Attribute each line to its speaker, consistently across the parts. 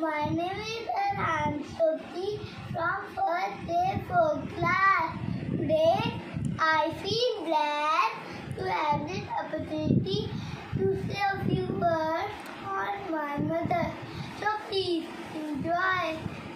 Speaker 1: My name is Anshoti from first day 4 class. Today I feel glad to have this opportunity to say a few words on my mother. So please enjoy.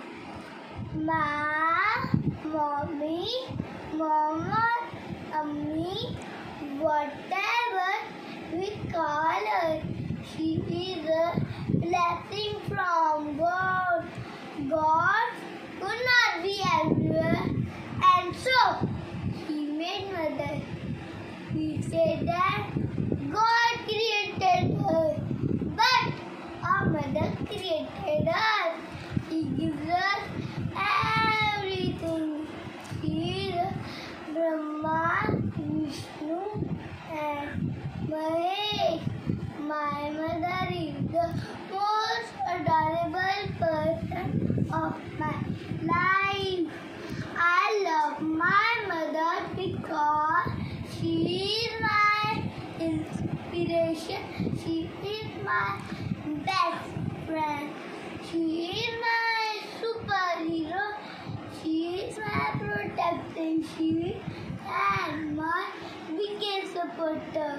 Speaker 1: My mommy, mama, ammi, whatever we call her, she is a blessing from God. God could not be everywhere, and so He made mother. We say that God created her, but our mother created us. He gives us everything. She is Brahma, Vishnu, and Mahesh. My mother is the most adorable person of my life. I love my mother because she is my inspiration. She is my best friend. She is my superhero. She is my protecting shield and my biggest supporter.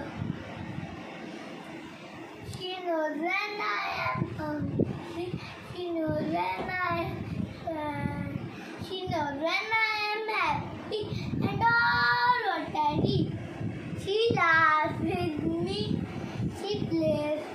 Speaker 1: She knows when I am hungry. She knows when I am sad. She knows when I am happy and all what I need. She laughs with me. She plays